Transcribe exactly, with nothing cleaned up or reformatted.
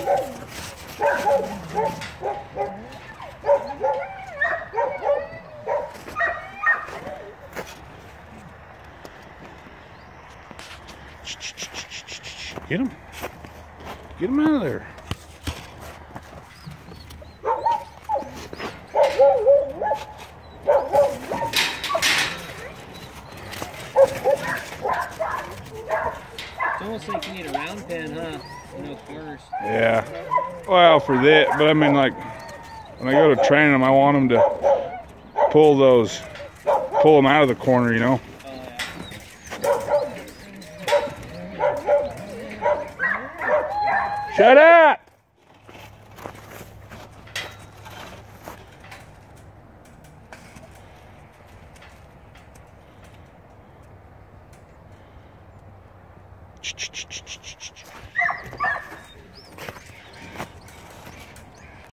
Get him. Get him out of there. It's almost like you need a round pen, huh? No corners. Yeah. Well, for that, but I mean, like, when I go to train them, I want them to pull those, pull them out of the corner, you know? Oh, yeah. Shut up!